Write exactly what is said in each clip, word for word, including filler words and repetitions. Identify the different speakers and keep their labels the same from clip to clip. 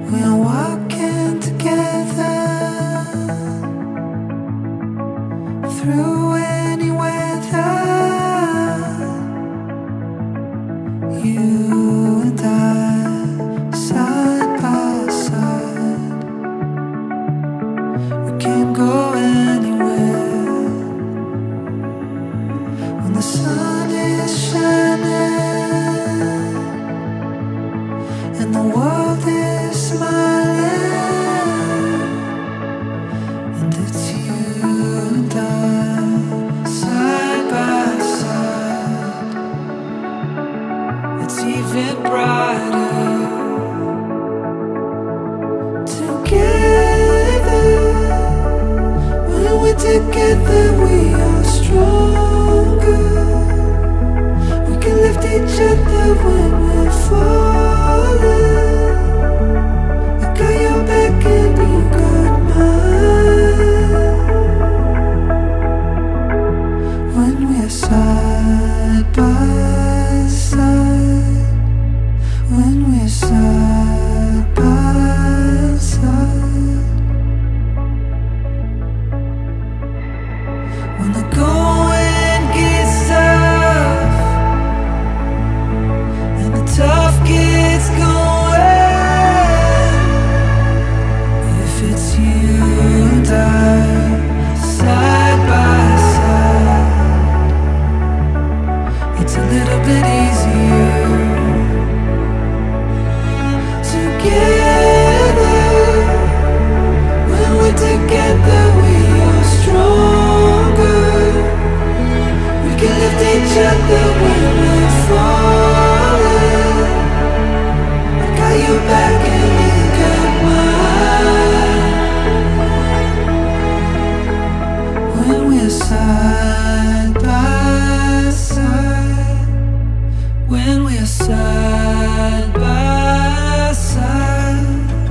Speaker 1: We're walking together through any weather. You and I, side by side. We can't go anywhere when the sun is shining and the world is smiling, and it's you and I, side by side. It's even brighter together. When we're together, we are stronger. We can lift each other when we're falling. I got your back and you got mine. When we're side by side, when we're side by side, when the going gets tough and the tough gets going, if it's you and I, side by side, it's a little bit easier. Together, when we're together, we are stronger. We can lift each other when we're falling. I got your back and you got mine. When we're side by side, when we're side by side.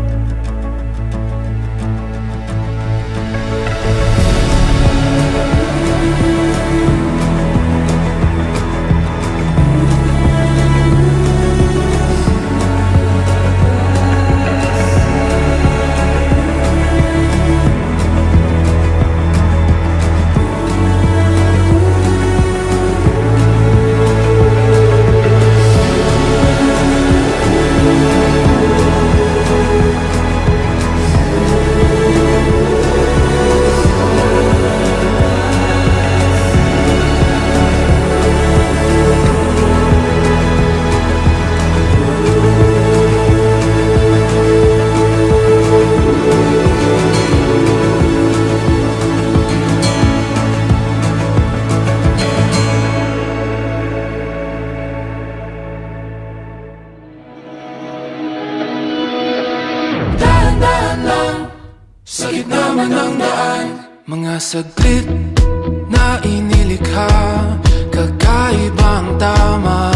Speaker 2: Sa gitna man ng daan, mga saglit na inilikha, kakaibang tama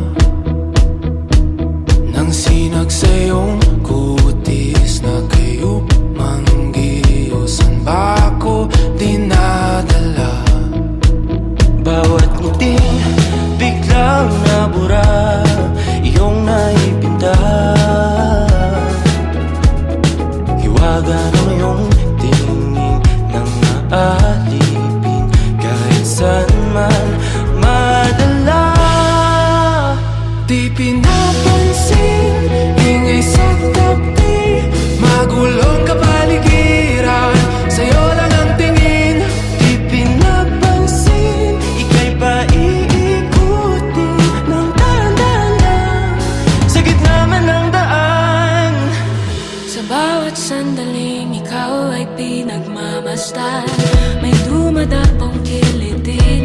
Speaker 2: nang sinag sa iyong kutis na kayo manggiusan ba ako dinadala? Bawat ngiting biglang nabura, iyong naipinta. Hiwaga ng iyong tingin nang naalipin, kahit saan man madala. Di pinapansin, ingay sa tabi, magulong kapaligiran, sa'yo lang ang tingin. Di pinapansin, ika'y pa iikutin ng dahan-dahan lang, sa gitna man ng daan.
Speaker 3: Sa bawat sandaling ikaw ay pinagmamasdan, may dumadapong kiliti